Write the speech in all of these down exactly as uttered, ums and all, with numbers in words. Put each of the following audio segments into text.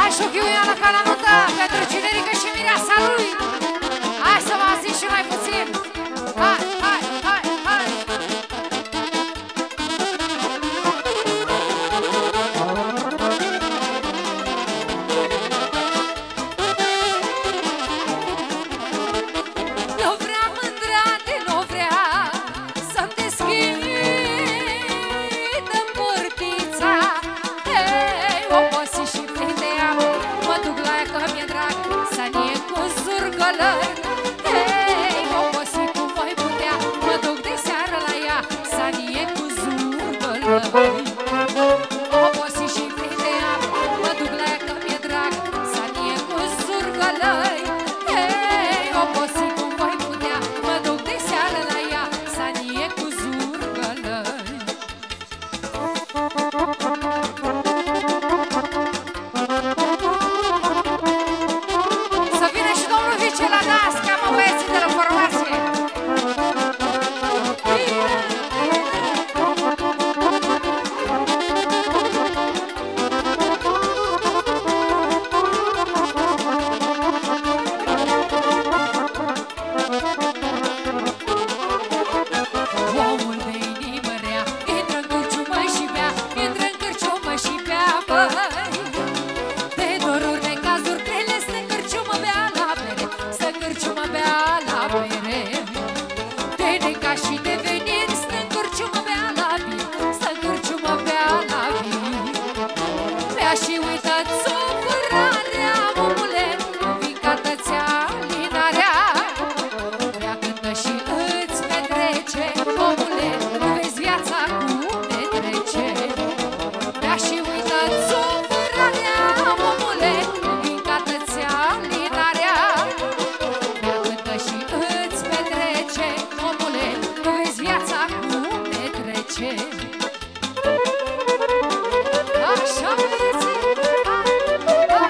șochiu Iana ca la notă pentru Cinerică și mireasa lui. Hai să vă asist și mai puțin. Hai, hai, hai, hai. Nu vrea mândra de nu vrea să-mi deschidă portița. Ei, obosi și prinde apă, mă duc la ea că mi-e drag, Sanie cu zurgălări. Ei, obosi cum voi putea, mă duc de seară la ea, Sanie cu zurgălări. Obosi și prinde apă, mă duc la ea că mi-e drag, Sanie cu zurgălări. Ei, obosi cum voi putea, mă duc de seară la ea, Sanie cu zurgălări. Să vină și domnul vice la dans, ca mă băieții de la formație. Omul de inimă rea intră în cârciumă și bea, intră în cârciumă și bea, băi. De doruri, de cazuri, grele, stă în cârciumă, bea la bere, stă în cârciumă, bea la bere. De neca și de veniri, stă în cârciumă, bea la vin, stă în cârciumă, bea la vin. Bea și uită-ți supărarea, omule, învingată-ți-a linarea. Bea, cântă și îți petrece, omule, nu vezi viața cum ne trece. Bea și uită-ți supărarea, omule, învingată-ți-a linarea. Bea, cântă și îți petrece, omule, nu vezi viața cum ne trece. Așa, băieții, hai, hai.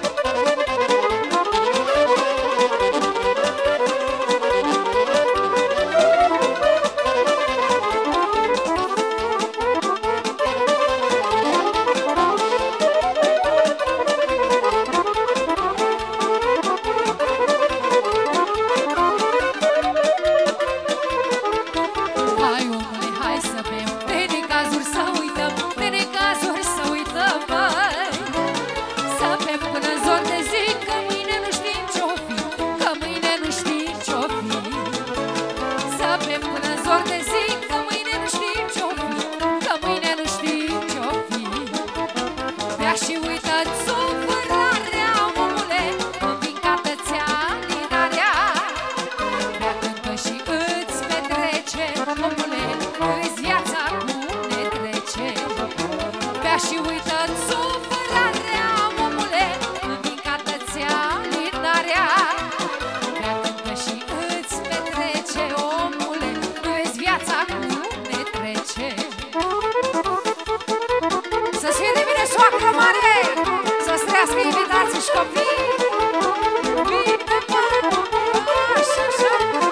Hai, omule, hai să bem, de necazuri să uităm, de necazuri să uităm, băi. Să bem până în zor de zi, că mâine nu știm ce-o fi, că mâine nu știm ce-o fi. Să bem până în zor de zi, că mâine nu știm ce-o fi, că mâine nu știm ce-o fi. Bea și uită-ți supărarea, omule, învingată-ți-a linarea. Bea, cântă și îți petrece, omule, nu vezi viața cum ne trece. Bea și uită-ți supărarea, omule, învingată-ți-a linarea. Bea, cântă și îți petrece, omule, nu vezi viața cum ne trece. Să-ți fie de bine soacră mare, să-ți trăiască invitații și copii. Bine, bă, așa, așa.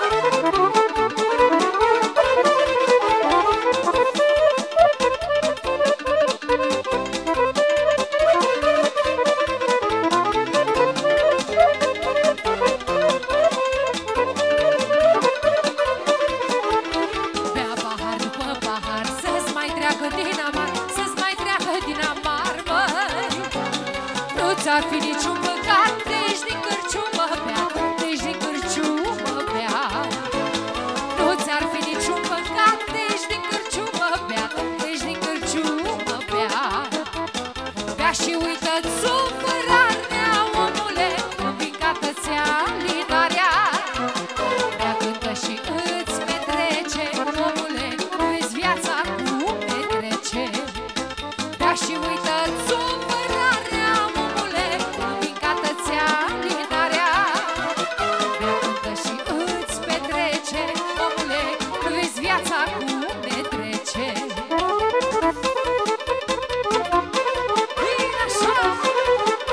Bea pahar după pahar, să-ți mai treacă din amar, să-ți mai treacă din amar, măi. Nu ți-ar fi niciun păcat, treci din cârciumă, bea, treci din cârciumă, bea. Nu ți-ar fi niciun păcat, treci din cârciumă, bea, treci din cârciumă, bea. Bea și uită-ți supărarea, omule, învingată-ți-a linarea. Bea, cântă și îți petrece, omule, nu vezi viața cum ne trece. Bea și uită-ți supărarea, omule, învingată-ți-a linarea. Bea, cântă și îți petrece, omule, nu vezi viața cum ne trece. Bine așa!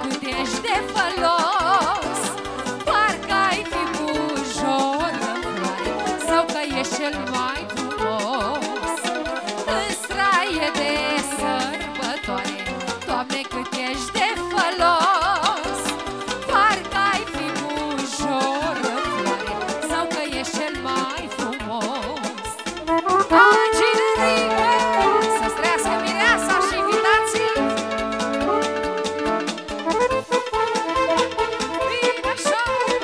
cât ești de folos. Parcă ai fi bujor în floare sau că ești cel mai frumos. În straie de sărbătoare, Doamne, cât ești de folos. Parcă ai fi bujor în floare sau că ești cel mai frumos. Aginerii, să-ți trăiască mireasa și invitații. Bine așa!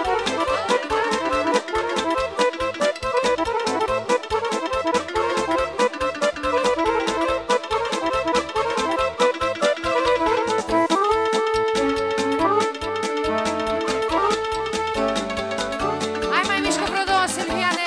Hai mai mișcă vreo două, Silviane!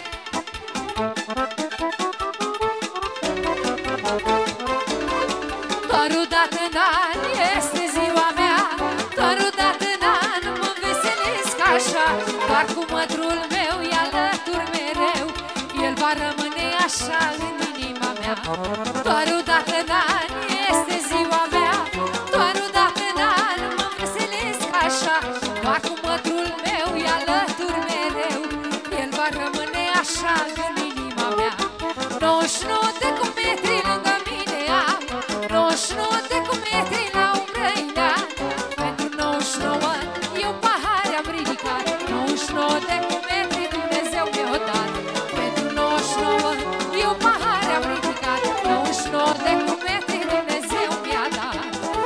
Doar o dată în an este ziua mea, doar o dată în an mă veselesc așa. Doar cu mătrul meu e alături mereu, el va rămâne așa în inima mea. Doar o dată în an este ziua mea, doar o dată în an mă veselesc așa. Doar cu mătrul meu e alături mereu, el va rămâne așa în inima mea. nouăzeci și nouă de metri lângă mine am, nouăzeci și nouă de metri la umbrăinea. Pentru nouăzeci și nouă eu pahare am ridicat, nouăzeci și nouă de metri Dumnezeu mi-o dat. Pentru nouăzeci și nouă eu pahare am ridicat, nouăzeci și nouă de metri Dumnezeu mi-a dat.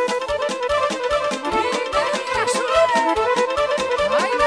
Bine, Iașule! Haide!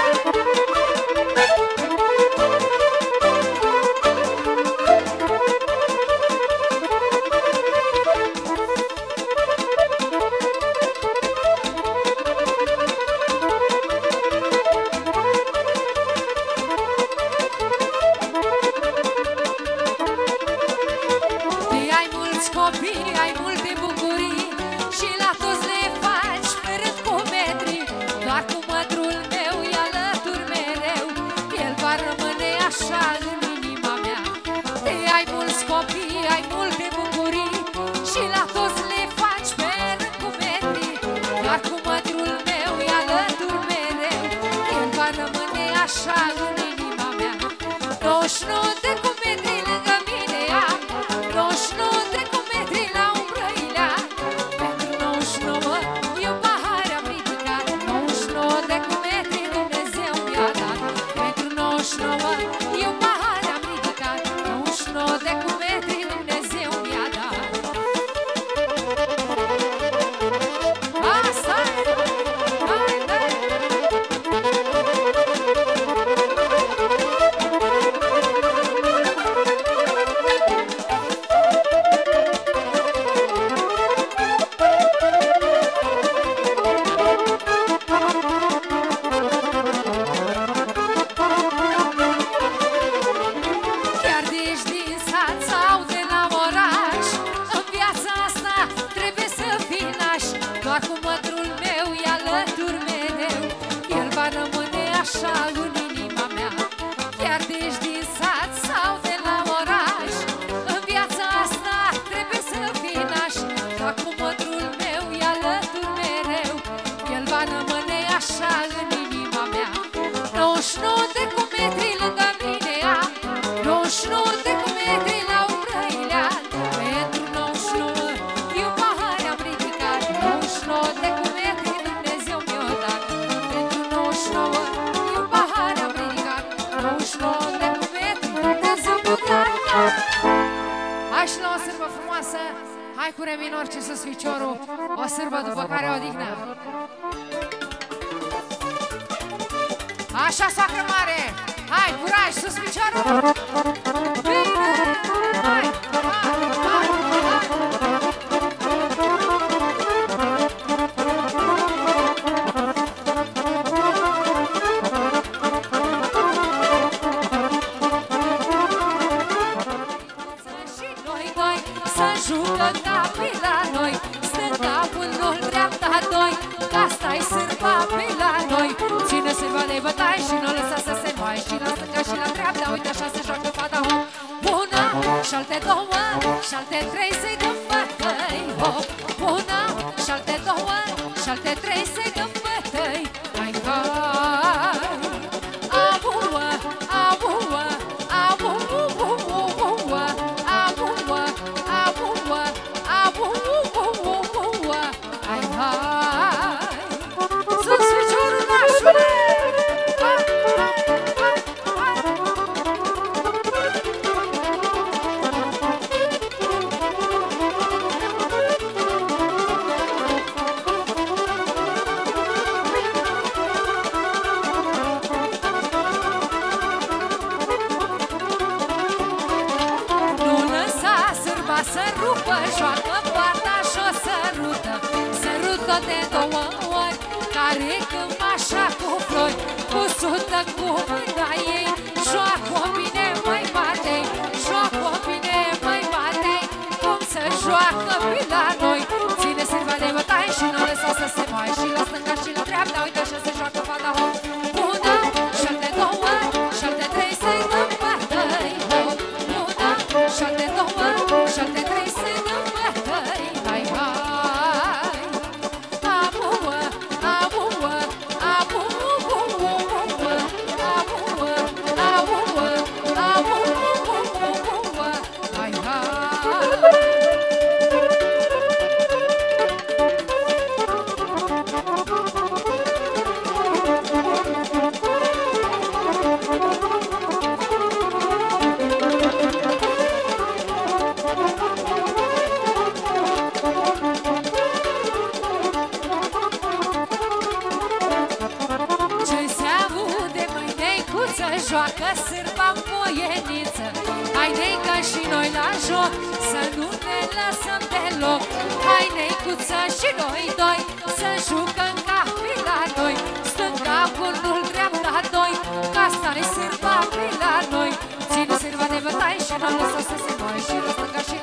Ai mulți copii, ai multe bucurii și la toți le faci pe rând cu metri. Doar cu mătrul meu e alături mereu, el va rămâne așa în inima mea. Ai mulți copii, ai multe bucurii și la toți le faci pe rând cu metri. Doar cu mătrul meu e alături mereu, el va rămâne așa în inima mea. nouăzeci și nouă de metri lângă mine am, nouăzeci și nouă de metri la umbrăilea. Pentru nouăzeci și nouă eu pahare am ridicat, nouăzeci și nouă de metri Dumnezeu mi-a dat. Pentru nouăzeci și nouă eu pahare am ridicat, nouăzeci și nouă de metri Dumnezeu mi-a dat. Asta-i! Haide! Chiar de ești din sat sau de la oraș, în viața asta trebuie să fii naș. Doar cu mătrul meu e alături mereu, el va rămâne așa în inima mea. Chiar de ești din sat sau de la oraș, în viața asta trebuie să fii naș. Doar cu mătrul meu e alături mereu, el va rămâne așa în inima mea. nouăzeci și nouă de metri lângă mine am, nouăzeci și nouă de metri la umbrăilea. Pentru nouăzeci și nouă eu pahare am ridicat, nouăzeci și nouă de metri Dumnezeu mi-o dat. Pentru nouăzeci și nouă eu pahare am ridicat, nouăzeci și nouă de metri Dumnezeu mi-o dat. Hai și la o sârbă frumoasă, hai cu re minor, ce sus ficiorul, o sârbă după care o odihnă. Așa, soacră mare! Hai, curaj, sus piciorul! Bine! Hai, hai, hai, Și noi doi să jucăm capi la noi, stând capul lor dreapta doi, că asta-i sârba pe la noi. Ține sârba de bătaie și nu lăsa să se moaie, și la stânga și la dreapta, uite așa se joacă fata hop. Una, și-alte două, și-alte trei, să-i dăm bătăi hop. Una, și-alte două, și-alte trei, să-i dăm făcut-o de două ori, care cămașa cu flori, cu sută cu mâna ei. Joacă-o bine, măi matei, joacă-o bine, măi matei, cum să joacă pe la noi. Ține sârba de bătaie și nu lăsa să se mai. Și la stânga și la dreapta, uite așa se joacă fata. Una, și-al de două, și-al de trei să-i dăm bătăi. Una, și-al de două, și-al de trei să-i dăm bătăi. Hai, hai, abuă, abuă, abuă, abuă, abuă, abuă, abuă, hai, hai. Joacă sârba-n voieniță, hai neică și noi la joc, să nu ne lăsăm deloc. Hai neicuță și noi doi, să jucăm ca pe la noi, stânga unul, dreapta doi, ca asta-i sârba pe la noi. Ține sârba de bătaie și nu lăsa să se mai. Și la stânga și